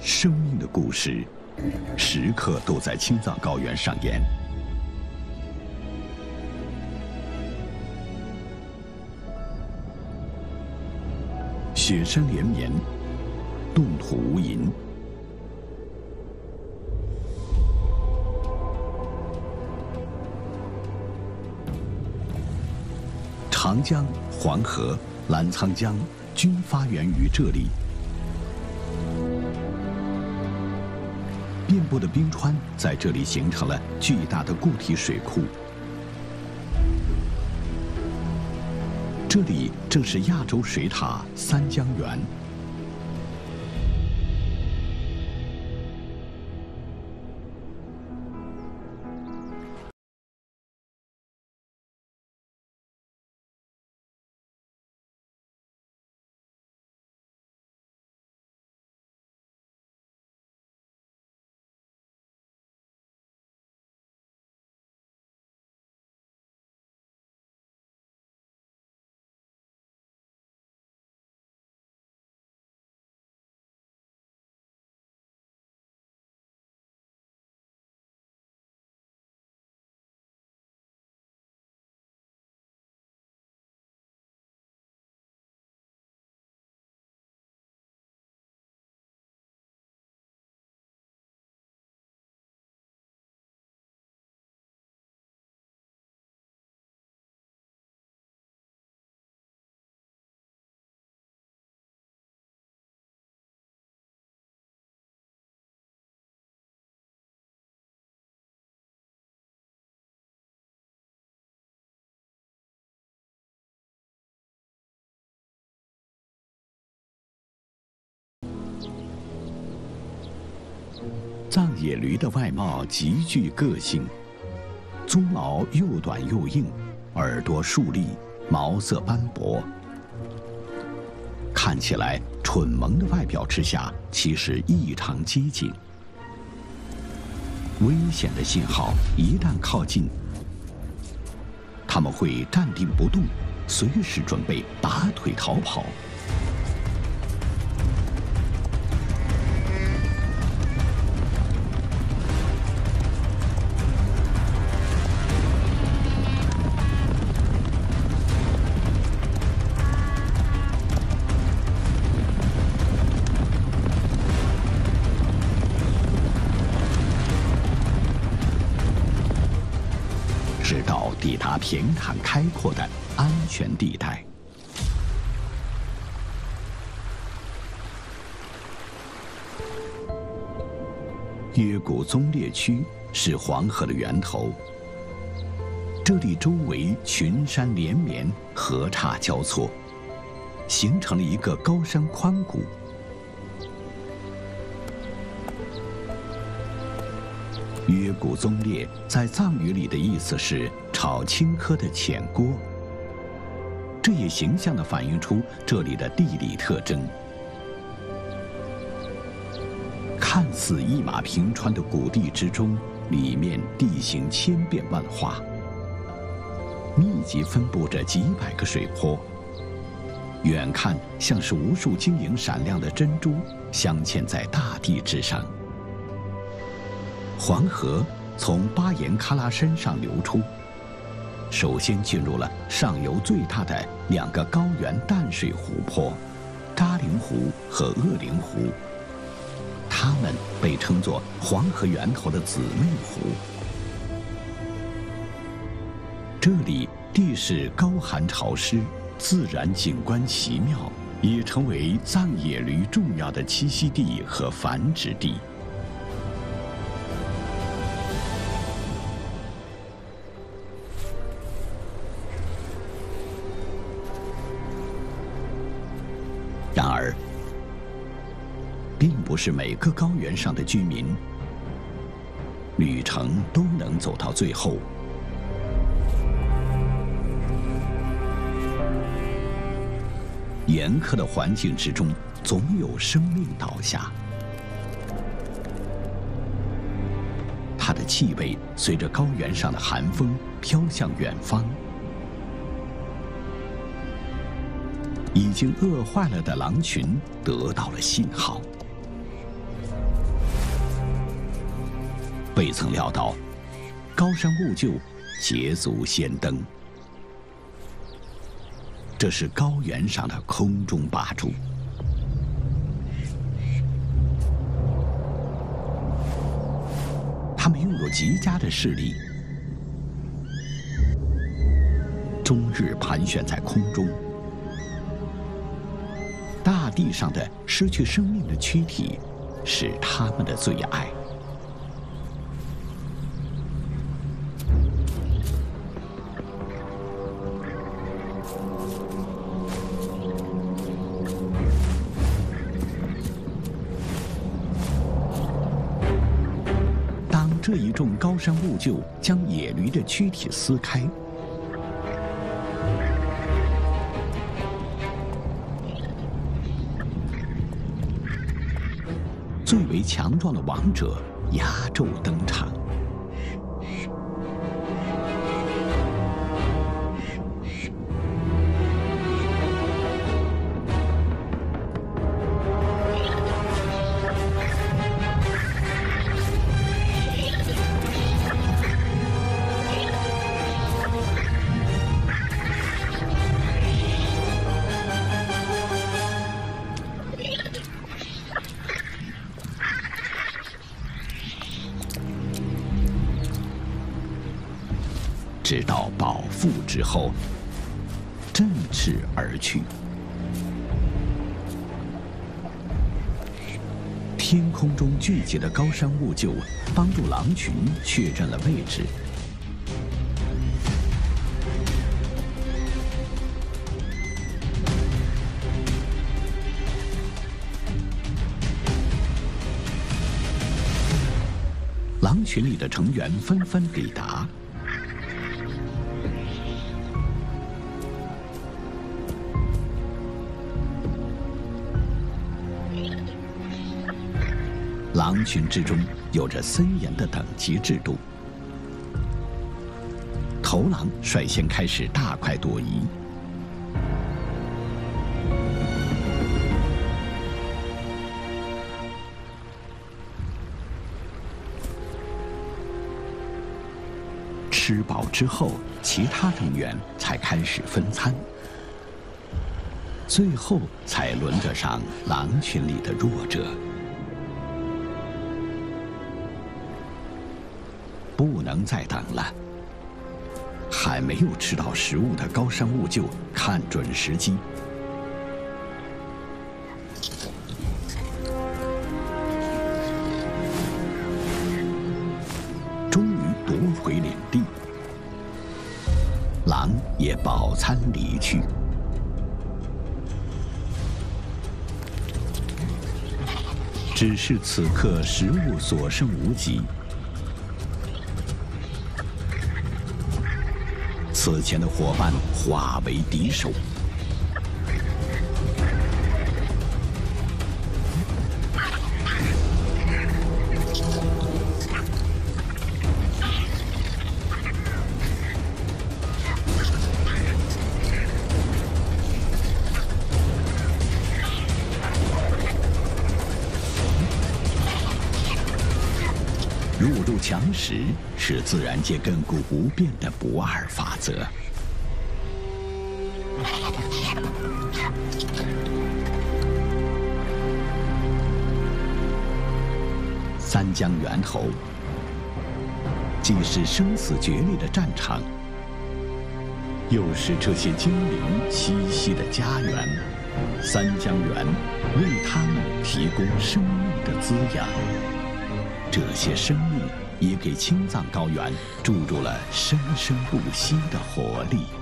生命的故事，时刻都在青藏高原上演。雪山连绵，冻土无垠。长江、黄河、澜沧江均发源于这里。遍布的冰川在这里形成了巨大的固体水库。这里正是亚洲水塔三江源。藏野驴的外貌极具个性，鬃毛又短又硬，耳朵竖立，毛色斑驳。看起来蠢萌的外表之下，其实异常机警。危险的信号一旦靠近，它们会站定不动，随时准备拔腿逃跑。直到抵达平坦开阔的安全地带。约古宗烈区是黄河的源头，这里周围群山连绵，河岔交错，形成了一个高山宽谷。约古宗烈在藏语里的意思是炒青稞的浅锅，这也形象地反映出这里的地理特征。看似一马平川的谷地之中，里面地形千变万化，密集分布着几百个水坡，远看像是无数晶莹闪亮的珍珠镶嵌在大地之上。黄河从巴颜喀拉山上流出，首先进入了上游最大的两个高原淡水湖泊——扎陵湖和鄂陵湖，它们被称作黄河源头的姊妹湖。这里地势高寒潮湿，自然景观奇妙，也成为藏野驴重要的栖息地和繁殖地。然而，并不是每个高原上的居民旅程都能走到最后。严苛的环境之中，总有生命倒下。它的气味随着高原上的寒风飘向远方。已经饿坏了的狼群得到了信号。 未曾料到，高山兀鹫捷足先登。这是高原上的空中霸主。他们拥有极佳的视力，终日盘旋在空中。大地上的失去生命的躯体是他们的最爱。当这一众高山兀鹫将野驴的躯体撕开，最为强壮的王者压轴登场。直到饱腹之后，振翅而去。天空中聚集的高山兀鹫帮助狼群确认了位置。狼群里的成员纷纷抵达。狼群之中有着森严的等级制度。头狼率先开始大快朵颐，吃饱之后，其他成员才开始分餐，最后才轮得上狼群里的弱者。不能再等了！还没有吃到食物的高山兀鹫看准时机，终于夺回领地。狼也饱餐离去。只是此刻食物所剩无几。此前的伙伴化为敌手，入强食是自然界亘古不变的不二法则。三江源头既是生死决裂的战场，又是这些精灵栖息的家园。三江源为他们提供生命的滋养。这些生命也给青藏高原注入了生生不息的活力。